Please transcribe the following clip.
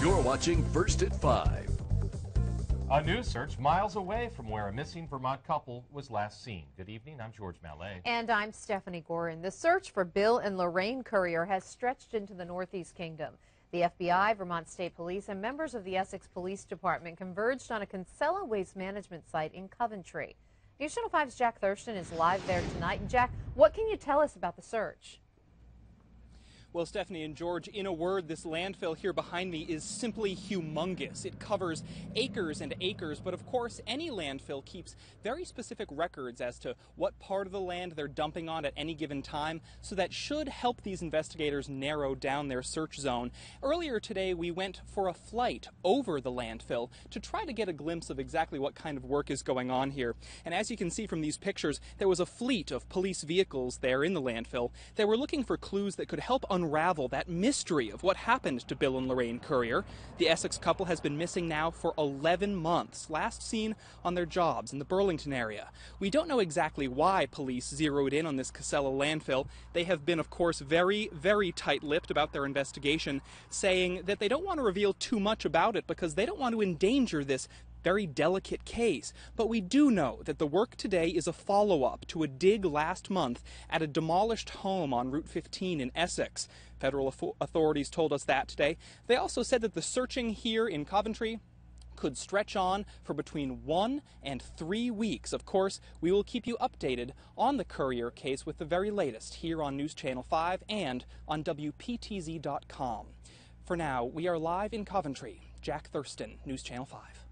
You're watching First at 5. A news search miles away from where a missing Vermont couple was last seen. Good evening, I'm George Mallet. And I'm Stephanie Gorin. The search for Bill and Lorraine Currier has stretched into the Northeast Kingdom. The FBI, Vermont State Police, and members of the Essex Police Department converged on a Casella waste management site in Coventry. News Channel 5's Jack Thurston is live there tonight. And Jack, what can you tell us about the search? Well, Stephanie and George, in a word, this landfill here behind me is simply humongous. It covers acres and acres, but of course, any landfill keeps very specific records as to what part of the land they're dumping on at any given time, so that should help these investigators narrow down their search zone. Earlier today, we went for a flight over the landfill to try to get a glimpse of exactly what kind of work is going on here. And as you can see from these pictures, there was a fleet of police vehicles there in the landfill. They were looking for clues that could help unravel that mystery of what happened to Bill and Lorraine Currier. The Essex couple has been missing now for 11 months, last seen on their jobs in the Burlington area. We don't know exactly why police zeroed in on this Casella landfill. They have been, of course, very, very tight-lipped about their investigation, saying that they don't want to reveal too much about it because they don't want to endanger this very delicate case. But we do know that the work today is a follow-up to a dig last month at a demolished home on Route 15 in Essex. Federal authorities told us that today. They also said that the searching here in Coventry could stretch on for between 1 and 3 weeks. Of course, we will keep you updated on the Currier case with the very latest here on News Channel 5 and on WPTZ.com. For now, we are live in Coventry. Jack Thurston, News Channel 5.